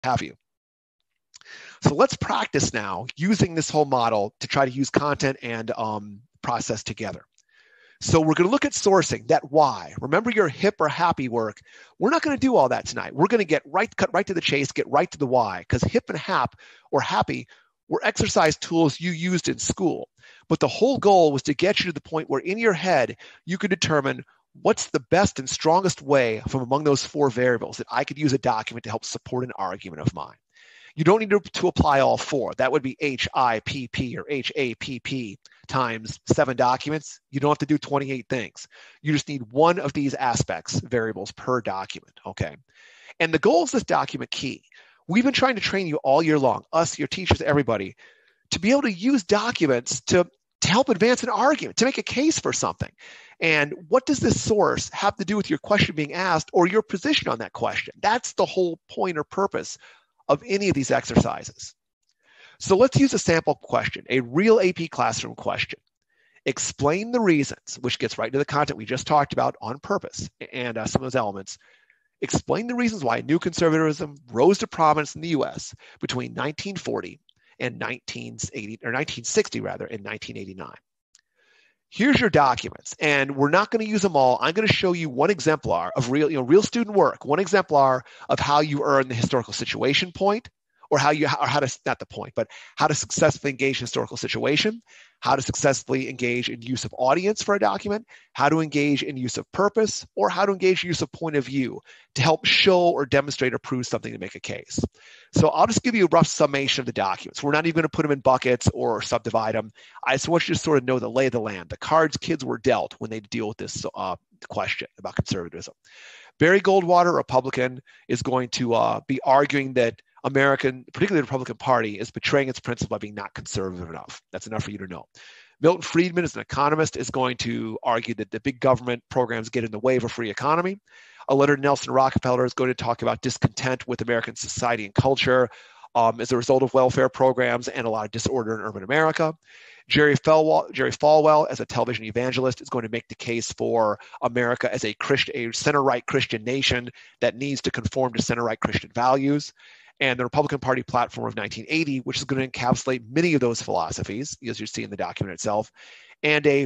have you. So let's practice now using this whole model to try to use content and process together. So we're going to look at sourcing, that why. Remember your hip or happy work. We're not going to do all that tonight. We're going to cut right to the chase, get right to the why, because hip and hap or happy were exercise tools you used in school. But the whole goal was to get you to the point where in your head, you could determine what's the best and strongest way from among those four variables that I could use a document to help support an argument of mine. You don't need to apply all four. That would be HIPP or HAPP times 7 documents. You don't have to do 28 things. You just need one of these aspects, variables per document, okay? And the goal is this document key. We've been trying to train you all year long, us, your teachers, everybody, to be able to use documents to help advance an argument, to make a case for something. And what does this source have to do with your question being asked or your position on that question? That's the whole point or purpose of any of these exercises. So let's use a sample question, a real AP classroom question. Explain the reasons, which gets right to the content we just talked about on purpose and some of those elements. Explain the reasons why new conservatism rose to prominence in the U.S. between 1940 and 1960 and 1989. Here's your documents, and we're not going to use them all. I'm going to show you one exemplar of real student work, one exemplar of how you earn the historical situation point, or how to, not the point, but how to successfully engage in historical situation, how to successfully engage in use of audience for a document, how to engage in use of purpose, or how to engage in use of point of view to help show or demonstrate or prove something to make a case. So I'll just give you a rough summation of the documents. We're not even going to put them in buckets or subdivide them. I just want you to sort of know the lay of the land, the cards kids were dealt when they deal with this question about conservatism. Barry Goldwater, Republican, is going to be arguing that American, particularly the Republican Party, is betraying its principle by being not conservative enough. That's enough for you to know. Milton Friedman, as an economist, is going to argue that the big government programs get in the way of a free economy. A letter to Nelson Rockefeller is going to talk about discontent with American society and culture as a result of welfare programs and a lot of disorder in urban America. Jerry Falwell, as a television evangelist, is going to make the case for America as a center-right Christian nation that needs to conform to center-right Christian values. And the Republican Party platform of 1980, which is going to encapsulate many of those philosophies, as you see in the document itself, and a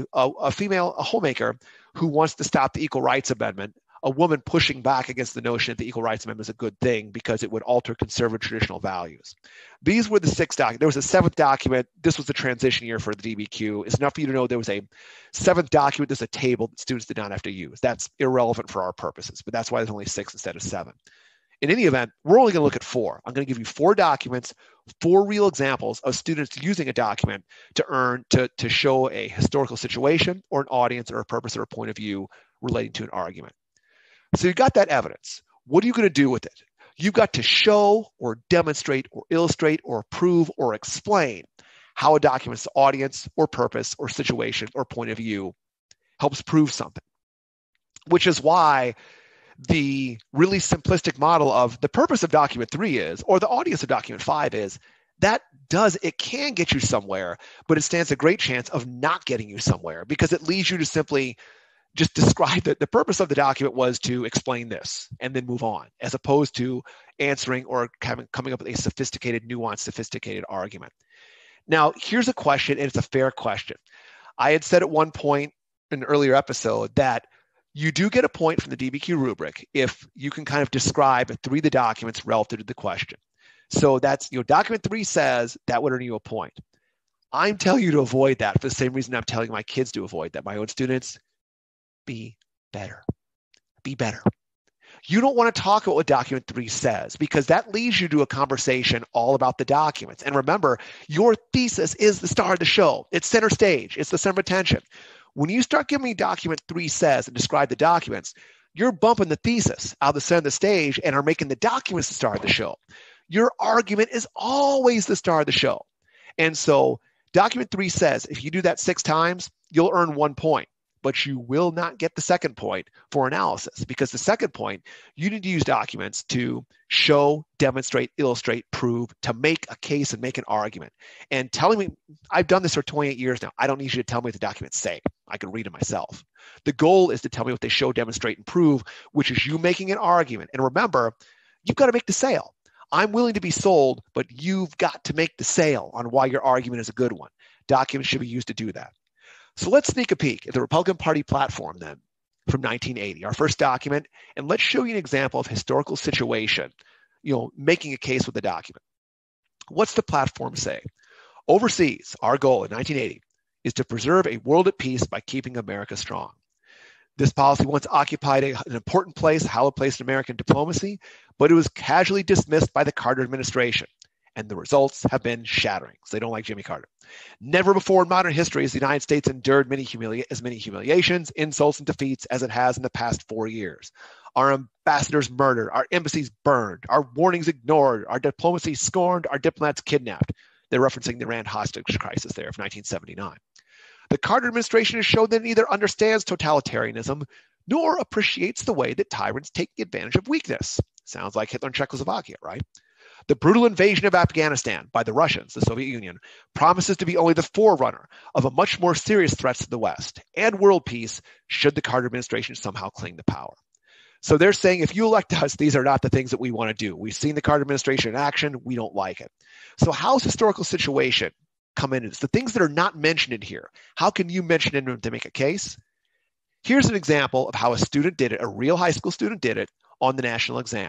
homemaker who wants to stop the Equal Rights Amendment, a woman pushing back against the notion that the Equal Rights Amendment is a good thing because it would alter conservative traditional values. These were the 6 documents. There was a 7th document. This was the transition year for the DBQ. It's enough for you to know there was a 7th document. There's a table that students did not have to use. That's irrelevant for our purposes, but that's why there's only 6 instead of 7. In any event, we're only going to look at 4. I'm going to give you 4 documents, 4 real examples of students using a document to show a historical situation or an audience or a purpose or a point of view relating to an argument. So you've got that evidence. What are you going to do with it? You've got to show or demonstrate or illustrate or prove or explain how a document's audience or purpose or situation or point of view helps prove something, which is why the really simplistic model of the purpose of document 3 is, or the audience of document 5 is, it can get you somewhere, but it stands a great chance of not getting you somewhere because it leads you to simply just describe that the purpose of the document was to explain this and then move on, as opposed to answering or coming up with a sophisticated, nuanced, sophisticated argument. Now, here's a question, and it's a fair question. I had said at one point in an earlier episode that you do get a point from the DBQ rubric if you can kind of describe 3 of the documents relative to the question. So that's, document 3 says that would earn you a point. I'm telling you to avoid that for the same reason I'm telling my kids to avoid that, my own students. Be better. Be better. You don't want to talk about what document 3 says because that leads you to a conversation all about the documents. And remember, your thesis is the star of the show. It's center stage. It's the center of attention. When you start giving me document 3 says and describe the documents, you're bumping the thesis out of the center of the stage and are making the documents the star of the show. Your argument is always the star of the show. And so document 3 says, if you do that 6 times, you'll earn 1 point. But you will not get the second point for analysis because the second point, you need to use documents to show, demonstrate, illustrate, prove, to make a case and make an argument. And telling me, I've done this for 28 years now. I don't need you to tell me what the documents say. I can read it myself. The goal is to tell me what they show, demonstrate, and prove, which is you making an argument. And remember, you've got to make the sale. I'm willing to be sold, but you've got to make the sale on why your argument is a good one. Documents should be used to do that. So let's sneak a peek at the Republican Party platform then from 1980, our first document, and let's show you an example of historical situation, making a case with the document. What's the platform say? Overseas, our goal in 1980 is to preserve a world at peace by keeping America strong. This policy once occupied an important place, a hallowed place in American diplomacy, but it was casually dismissed by the Carter administration. And the results have been shattering, because they don't like Jimmy Carter. Never before in modern history has the United States endured as many humiliations, insults, and defeats as it has in the past 4 years. Our ambassadors murdered, our embassies burned, our warnings ignored, our diplomacy scorned, our diplomats kidnapped. They're referencing the Iran hostage crisis there of 1979. The Carter administration has shown that it neither understands totalitarianism nor appreciates the way that tyrants take advantage of weakness. Sounds like Hitler and Czechoslovakia, right? The brutal invasion of Afghanistan by the Russians, the Soviet Union, promises to be only the forerunner of a much more serious threat to the West and world peace should the Carter administration somehow cling to power. So they're saying, if you elect us, these are not the things that we want to do. We've seen the Carter administration in action. We don't like it. So how's historical situation come in? It's the things that are not mentioned in here. How can you mention them to make a case? Here's an example of how a student did it, a real high school student did it on the national exam.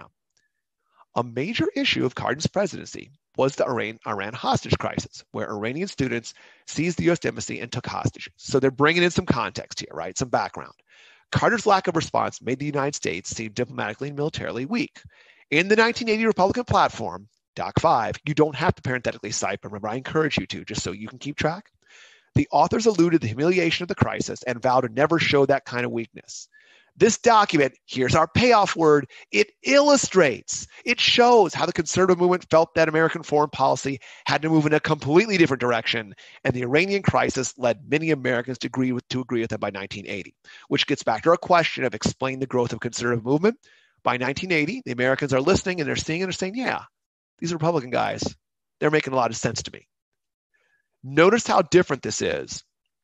A major issue of Carter's presidency was the Iran hostage crisis, where Iranian students seized the U.S. embassy and took hostages. So they're bringing in some context here, right? Some background. Carter's lack of response made the United States seem diplomatically and militarily weak. In the 1980 Republican platform, Doc 5, you don't have to parenthetically cite, but remember, I encourage you to, just so you can keep track. The authors alluded to the humiliation of the crisis and vowed to never show that kind of weakness. This document, here's our payoff word, it illustrates, it shows how the conservative movement felt that American foreign policy had to move in a completely different direction, and the Iranian crisis led many Americans to agree with them by 1980, which gets back to our question of explain the growth of conservative movement. By 1980, the Americans are listening and they're seeing and they're saying, yeah, these Republican guys, they're making a lot of sense to me. Notice how different this is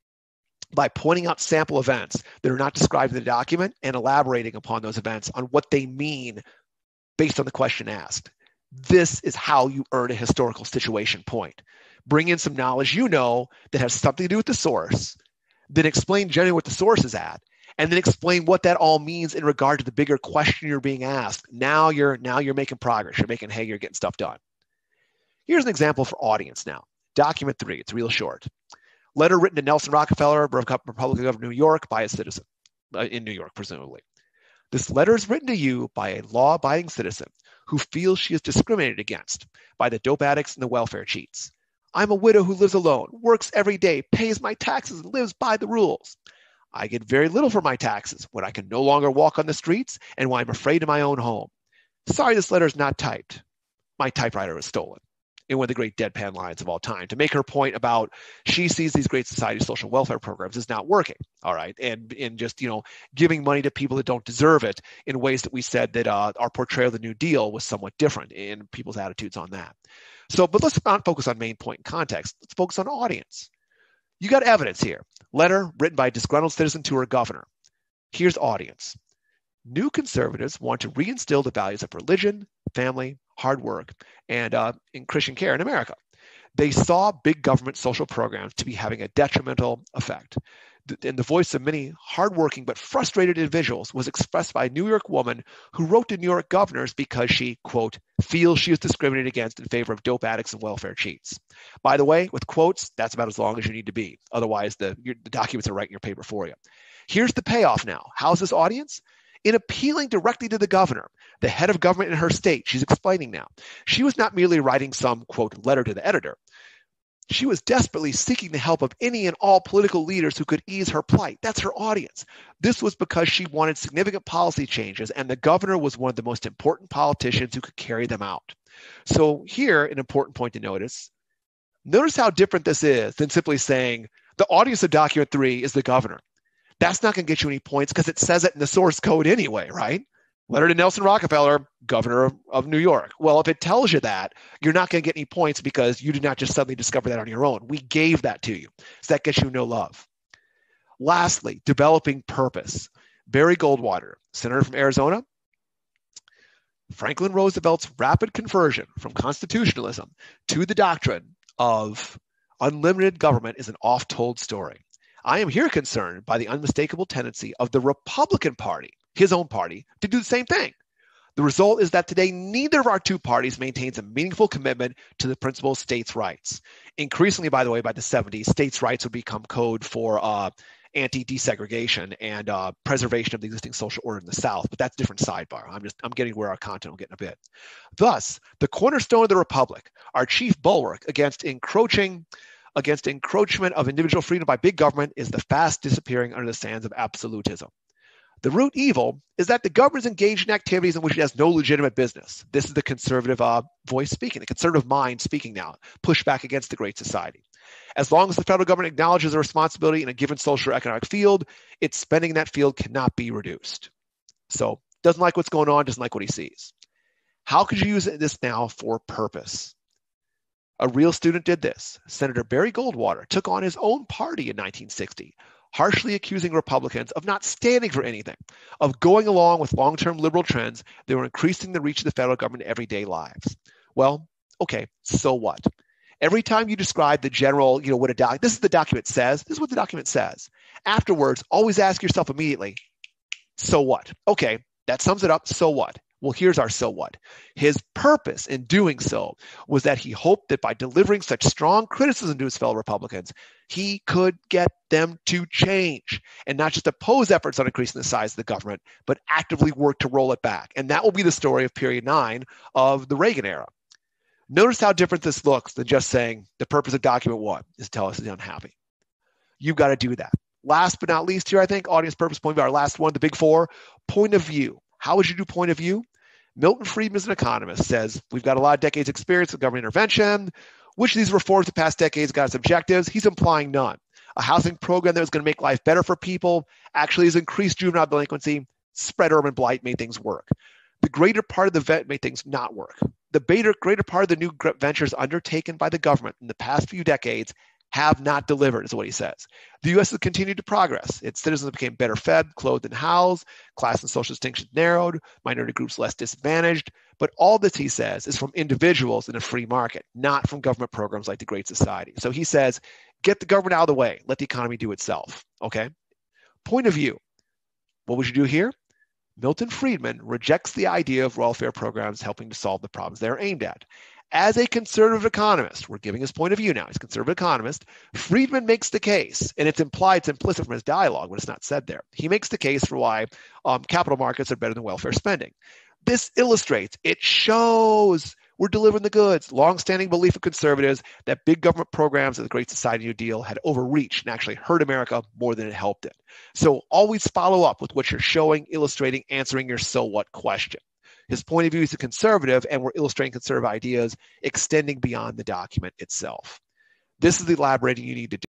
by pointing out sample events that are not described in the document and elaborating upon those events on what they mean based on the question asked. This is how you earn a historical situation point. Bring in some knowledge that has something to do with the source, then explain generally what the source is at, and then explain what that all means in regard to the bigger question you're being asked. Now you're making progress. You're getting stuff done. Here's an example for audience now. Document 3, it's real short. Letter written to Nelson Rockefeller, Republican governor of New York, by a citizen, in New York, presumably. This letter is written to you by a law-abiding citizen who feels she is discriminated against by the dope addicts and the welfare cheats. I'm a widow who lives alone, works every day, pays my taxes, and lives by the rules. I get very little for my taxes when I can no longer walk on the streets and when I'm afraid of my own home. Sorry this letter is not typed. My typewriter was stolen. In one of the great deadpan lines of all time, to make her point about she sees these great society social welfare programs is not working, all right, and in just giving money to people that don't deserve it in ways that we said that our portrayal of the New Deal was somewhat different in people's attitudes on that. So, but let's not focus on main point and context. Let's focus on audience. You got evidence here. Letter written by a disgruntled citizen to her governor. Here's audience. New conservatives want to reinstill the values of religion, family, hard work, and in Christian care in America. They saw big government social programs to be having a detrimental effect. And the voice of many hardworking but frustrated individuals was expressed by a New York woman who wrote to New York governors because she, quote, feels she is discriminated against in favor of dope addicts and welfare cheats. By the way, with quotes, that's about as long as you need to be. Otherwise, the documents are right in your paper for you. Here's the payoff now. How's this audience? In appealing directly to the governor, the head of government in her state, she's explaining now. She was not merely writing some, quote, letter to the editor. She was desperately seeking the help of any and all political leaders who could ease her plight. That's her audience. This was because she wanted significant policy changes, and the governor was one of the most important politicians who could carry them out. So here, an important point to notice. Notice how different this is than simply saying the audience of document 3 is the governor. That's not going to get you any points because it says it in the source code anyway, right? Letter to Nelson Rockefeller, governor of New York. Well, if it tells you that, you're not going to get any points because you did not just suddenly discover that on your own. We gave that to you. So that gets you no love. Lastly, developing purpose. Barry Goldwater, senator from Arizona, Franklin Roosevelt's rapid conversion from constitutionalism to the doctrine of unlimited government is an oft-told story. I am here concerned by the unmistakable tendency of the Republican Party, his own party, to do the same thing. The result is that today neither of our two parties maintains a meaningful commitment to the principle of states' rights. Increasingly, by the way, by the 70s, states' rights would become code for anti-desegregation and preservation of the existing social order in the South, but that's a different sidebar. I'm getting where our content will get in a bit. Thus, the cornerstone of the Republic, our chief bulwark against encroachment of individual freedom by big government, is the fast disappearing under the sands of absolutism. The root evil is that the government is engaged in activities in which it has no legitimate business. This is the conservative voice speaking, the conservative mind speaking now, push back against the Great Society. As long as the federal government acknowledges a responsibility in a given social or economic field, its spending in that field cannot be reduced. So, doesn't like what's going on, doesn't like what he sees. How could you use this now for purpose? A real student did this. Senator Barry Goldwater took on his own party in 1960, harshly accusing Republicans of not standing for anything, of going along with long-term liberal trends that were increasing the reach of the federal government in everyday lives. Well, okay, so what? Every time you describe the general, what this is the document says, this is what the document says. Afterwards, always ask yourself immediately, so what? Okay, that sums it up, so what? Well, here's our so what. His purpose in doing so was that he hoped that by delivering such strong criticism to his fellow Republicans, he could get them to change and not just oppose efforts on increasing the size of the government, but actively work to roll it back. And that will be the story of period 9 of the Reagan era. Notice how different this looks than just saying the purpose of document 1 is to tell us he's unhappy. You've got to do that. Last but not least here, I think, audience purpose point of view, our last one, the big 4, point of view. How would you do point of view? Milton Friedman is an economist, says, we've got a lot of decades experience with government intervention. Which of these reforms of the past decades got its objectives? He's implying none. A housing program that was going to make life better for people actually has increased juvenile delinquency, spread urban blight, made things work. The greater part of the event made things not work. The greater part of the new ventures undertaken by the government in the past few decades have not delivered, is what he says. The U.S. has continued to progress. Its citizens became better fed, clothed, and housed. Class and social distinctions narrowed. Minority groups less disadvantaged. But all this, he says, is from individuals in a free market, not from government programs like the Great Society. So he says, get the government out of the way. Let the economy do itself. Okay? Point of view. What would you do here? Milton Friedman rejects the idea of welfare programs helping to solve the problems they're aimed at. As a conservative economist, we're giving his point of view now, he's a conservative economist, Friedman makes the case, and it's implied, it's implicit from his dialogue, but it's not said there. He makes the case for why capital markets are better than welfare spending. This illustrates, it shows we're delivering the goods. Long-standing belief of conservatives that big government programs of the Great Society New Deal had overreached and actually hurt America more than it helped it. So always follow up with what you're showing, illustrating, answering your so what question. His point of view is a conservative, and we're illustrating conservative ideas extending beyond the document itself. This is the elaborating you need to do.